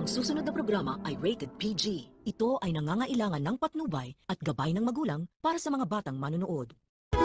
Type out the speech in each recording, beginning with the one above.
Ang susunod na programa ay rated PG. Ito ay nangangailangan ng patnubay at gabay ng magulang para sa mga batang manonood.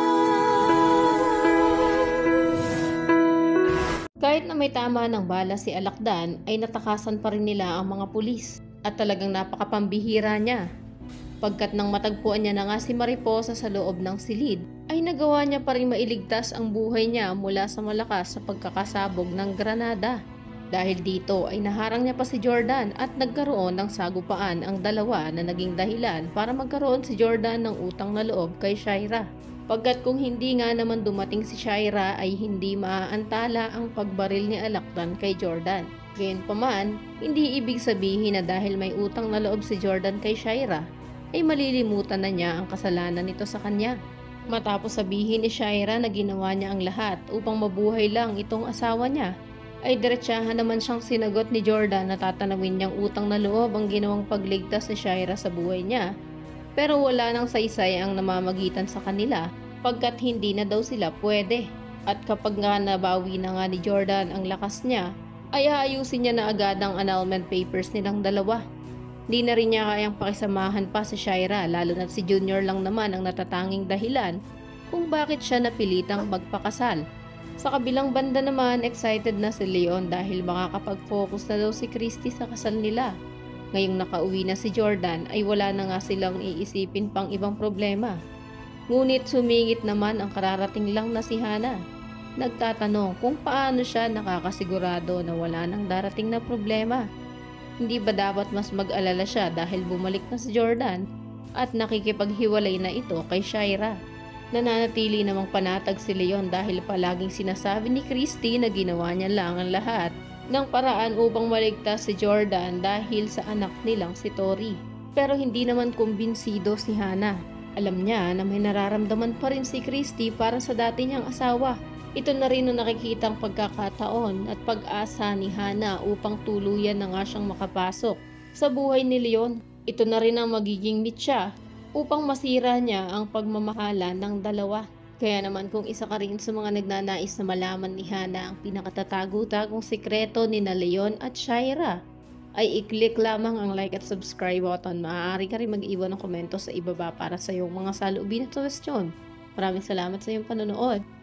Kahit na may tama ng bala si Alakdan, ay natakasan pa rin nila ang mga pulis at talagang napakapambihira niya. Pagkat nang matagpuan niya na nga si Mariposa sa loob ng silid, ay nagawa niya pa rin mailigtas ang buhay niya mula sa malakas sa pagkakasabog ng granada. Dahil dito ay naharang niya pa si Jordan at nagkaroon ng sagupaan ang dalawa na naging dahilan para magkaroon si Jordan ng utang na loob kay Shaira. Pagkat kung hindi nga naman dumating si Shaira ay hindi maaantala ang pagbaril ni Alakdan kay Jordan. Gayunpaman, hindi ibig sabihin na dahil may utang na loob si Jordan kay Shaira ay malilimutan na niya ang kasalanan nito sa kanya. Matapos sabihin ni Shaira na ginawa niya ang lahat upang mabuhay lang itong asawa niya, ay diretsahan naman siyang sinagot ni Jordan na tatanawin niyang utang na loob ang ginawang pagligtas ni Shaira sa buhay niya. Pero wala nang saysay ang namamagitan sa kanila pagkat hindi na daw sila pwede. At kapag nga nabawi na nga ni Jordan ang lakas niya, ay aayusin niya na agad ang annulment papers nilang dalawa. Di na rin niya kayang pakisamahan pa si Shaira, lalo na si Junior lang naman ang natatanging dahilan kung bakit siya napilitang magpakasal. Sa kabilang banda naman, excited na si Leon dahil makakapag-focus na daw si Christy sa kasal nila. Ngayong nakauwi na si Jordan ay wala na nga silang iisipin pang ibang problema. Ngunit sumingit naman ang kararating lang na si Hana. Nagtatanong kung paano siya nakakasigurado na wala nang darating na problema. Hindi ba dapat mas mag-alala siya dahil bumalik na si Jordan at nakikipaghiwalay na ito kay Shaira? Nananatili namang panatag si Leon dahil palaging sinasabi ni Christy na ginawa niya lang ang lahat ng paraan upang maligtas si Jordan dahil sa anak nilang si Tori. Pero hindi naman kumbinsido si Hana. Alam niya na may nararamdaman pa rin si Christy para sa dati niyang asawa. Ito na rin ang nakikitang pagkakataon at pag-asa ni Hana upang tuluyan na nga siyang makapasok sa buhay ni Leon. Ito na rin ang magiging mitya upang masira niya ang pagmamahala ng dalawa. Kaya naman kung isa ka rin sa mga nagnanais na malaman ni Hana ang pinakatatago-tagong sikreto ni na Leon at Shaira, ay i-click lamang ang like at subscribe button. Maaari ka rin mag-iwan ng komento sa ibaba para sa iyong mga saloobin at suwestyon. Maraming salamat sa iyong panonood.